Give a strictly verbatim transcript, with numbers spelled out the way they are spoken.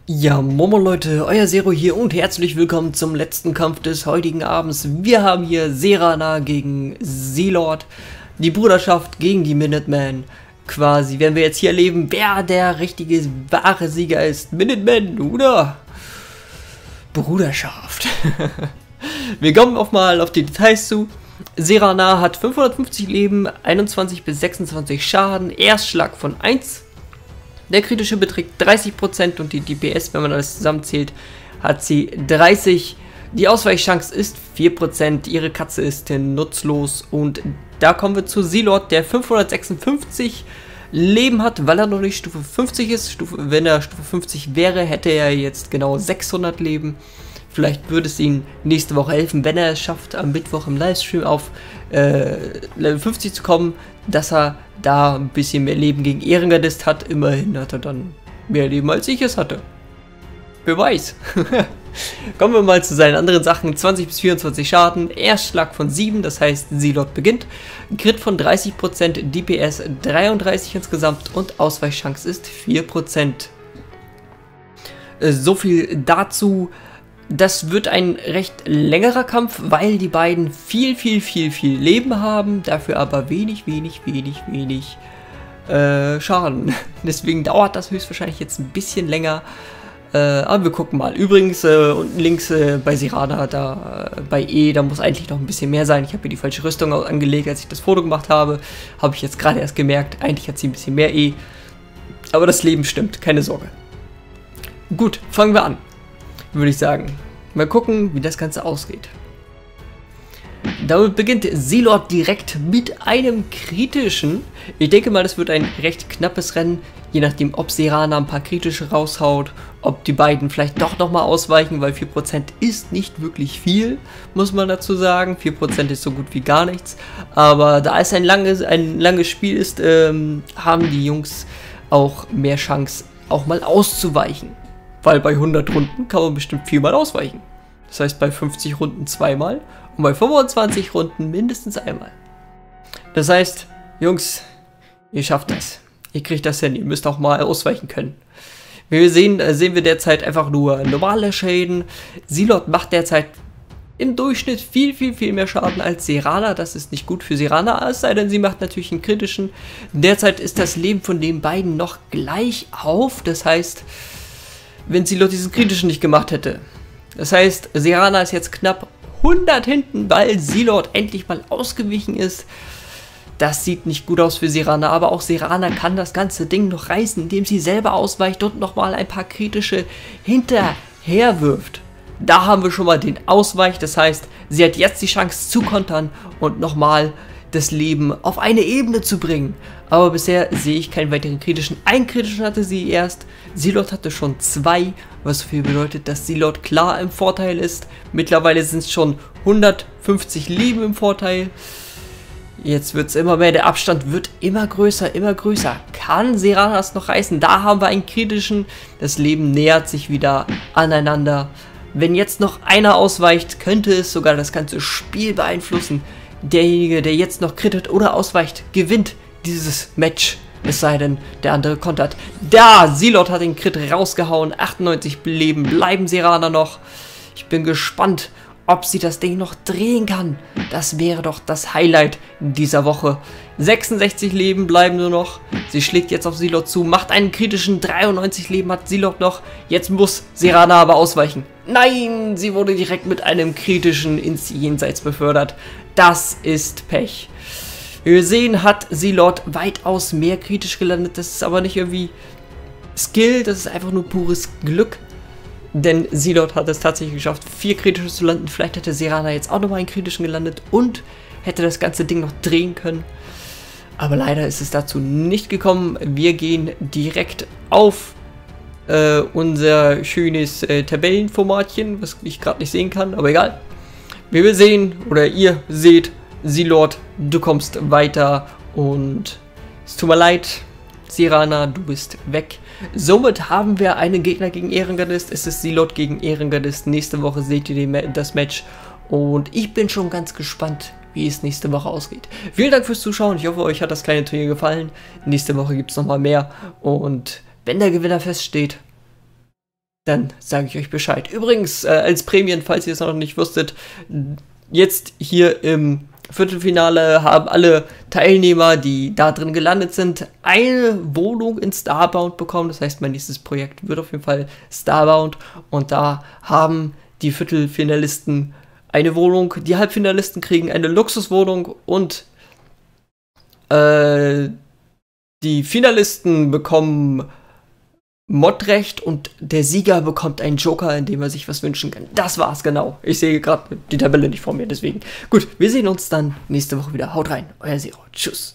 Ja, Momo Leute, euer Zero hier und herzlich willkommen zum letzten Kampf des heutigen Abends. Wir haben hier Serana gegen Sealord, die Bruderschaft gegen die Minutemen. Quasi werden wir jetzt hier erleben, wer der richtige, wahre Sieger ist. Minutemen oder Bruderschaft. Wir kommen auch mal auf die Details zu. Serana hat fünfhundertfünfzig Leben, einundzwanzig bis sechsundzwanzig Schaden, Erstschlag von eins. Der kritische beträgt dreißig Prozent und die D P S, wenn man alles zusammenzählt, hat sie dreißig. Die Ausweichchance ist vier Prozent. Ihre Katze ist nutzlos. Und da kommen wir zu Sealord, der fünfhundertsechsundfünfzig Leben hat, weil er noch nicht Stufe fünfzig ist. Stufe, wenn er Stufe fünfzig wäre, hätte er jetzt genau sechshundert Leben. Vielleicht würde es ihm nächste Woche helfen, wenn er es schafft, am Mittwoch im Livestream auf äh, Level fünfzig zu kommen, dass er da ein bisschen mehr Leben gegen Ehrengardist hat. Immerhin hat er dann mehr Leben, als ich es hatte. Wer weiß. Kommen wir mal zu seinen anderen Sachen. zwanzig bis vierundzwanzig Schaden, Erstschlag von sieben, das heißt Sealord beginnt. Crit von dreißig Prozent, D P S dreiunddreißig insgesamt und Ausweichchance ist vier Prozent. Äh, so viel dazu. Das wird ein recht längerer Kampf, weil die beiden viel, viel, viel, viel Leben haben, dafür aber wenig, wenig, wenig, wenig äh, Schaden. Deswegen dauert das höchstwahrscheinlich jetzt ein bisschen länger, äh, aber wir gucken mal. Übrigens, äh, unten links äh, bei Serana, da äh, bei E, da muss eigentlich noch ein bisschen mehr sein. Ich habe hier die falsche Rüstung angelegt, als ich das Foto gemacht habe. Habe ich jetzt gerade erst gemerkt, eigentlich hat sie ein bisschen mehr E. Aber das Leben stimmt, keine Sorge. Gut, fangen wir an. Würde ich sagen. Mal gucken, wie das Ganze ausgeht. Damit beginnt Sealord direkt mit einem kritischen. Ich denke mal, das wird ein recht knappes Rennen, je nachdem, ob Serana ein paar kritische raushaut, ob die beiden vielleicht doch nochmal ausweichen, weil vier Prozent ist nicht wirklich viel, muss man dazu sagen. vier Prozent ist so gut wie gar nichts. Aber da es ein langes, ein langes Spiel ist, ähm, haben die Jungs auch mehr Chance, auch mal auszuweichen. Weil bei hundert Runden kann man bestimmt viermal ausweichen. Das heißt bei fünfzig Runden zweimal und bei fünfundzwanzig Runden mindestens einmal. Das heißt, Jungs, ihr schafft das. Ihr kriegt das hin, ihr müsst auch mal ausweichen können. Wie wir sehen, sehen wir derzeit einfach nur normale Schäden. Sealord macht derzeit im Durchschnitt viel, viel, viel mehr Schaden als Serana. Das ist nicht gut für Serana, es sei denn, sie macht natürlich einen kritischen. Derzeit ist das Leben von den beiden noch gleich auf. Das heißt, wenn Sealord diesen kritischen nicht gemacht hätte. Das heißt, Serana ist jetzt knapp hundert hinten, weil Sealord endlich mal ausgewichen ist. Das sieht nicht gut aus für Serana, aber auch Serana kann das ganze Ding noch reißen, indem sie selber ausweicht und nochmal ein paar kritische hinterher wirft. Da haben wir schon mal den Ausweich, das heißt, sie hat jetzt die Chance zu kontern und nochmal das Leben auf eine Ebene zu bringen. Aber bisher sehe ich keinen weiteren kritischen. Einen kritischen hatte sie erst. Sealord hatte schon zwei, was so viel bedeutet, dass Sealord klar im Vorteil ist. Mittlerweile sind es schon hundertfünfzig Leben im Vorteil. Jetzt wird es immer mehr, der Abstand wird immer größer, immer größer. Kann Serana es noch reißen? Da haben wir einen kritischen. Das Leben nähert sich wieder aneinander. Wenn jetzt noch einer ausweicht, könnte es sogar das ganze Spiel beeinflussen. Derjenige, der jetzt noch krittet oder ausweicht, gewinnt dieses Match. Es sei denn, der andere kontert. Da, Sealord hat den Crit rausgehauen. achtundneunzig Leben bleiben Serana noch. Ich bin gespannt, ob sie das Ding noch drehen kann. Das wäre doch das Highlight dieser Woche. sechsundsechzig Leben bleiben nur noch. Sie schlägt jetzt auf Sealord zu, macht einen kritischen. dreiundneunzig Leben hat Sealord noch. Jetzt muss Serana aber ausweichen. Nein, sie wurde direkt mit einem kritischen ins Jenseits befördert. Das ist Pech. Wie wir sehen, hat Sealord weitaus mehr kritisch gelandet. Das ist aber nicht irgendwie Skill, das ist einfach nur pures Glück. Denn Sealord hat es tatsächlich geschafft, vier kritische zu landen. Vielleicht hätte Serana jetzt auch nochmal einen kritischen gelandet und hätte das ganze Ding noch drehen können. Aber leider ist es dazu nicht gekommen. Wir gehen direkt auf äh, unser schönes äh, Tabellenformatchen, was ich gerade nicht sehen kann, aber egal. Wie wir sehen, oder ihr seht, Sealord, du kommst weiter und es tut mir leid, Serana, du bist weg. Somit haben wir einen Gegner gegen Ehrengardist. Es ist Sealord gegen Ehrengardist. Nächste Woche seht ihr das Match und ich bin schon ganz gespannt, wie es nächste Woche ausgeht. Vielen Dank fürs Zuschauen. Ich hoffe, euch hat das kleine Turnier gefallen. Nächste Woche gibt es nochmal mehr und wenn der Gewinner feststeht, dann sage ich euch Bescheid. Übrigens, äh, als Prämien, falls ihr es noch nicht wusstet, jetzt hier im Viertelfinale haben alle Teilnehmer, die da drin gelandet sind, eine Wohnung in Starbound bekommen. Das heißt, mein nächstes Projekt wird auf jeden Fall Starbound. Und da haben die Viertelfinalisten eine Wohnung. Die Halbfinalisten kriegen eine Luxuswohnung und äh, die Finalisten bekommen Modrecht und der Sieger bekommt einen Joker, in dem er sich was wünschen kann. Das war's, genau. Ich sehe gerade die Tabelle nicht vor mir, deswegen. Gut, wir sehen uns dann nächste Woche wieder. Haut rein, euer Zero. Tschüss.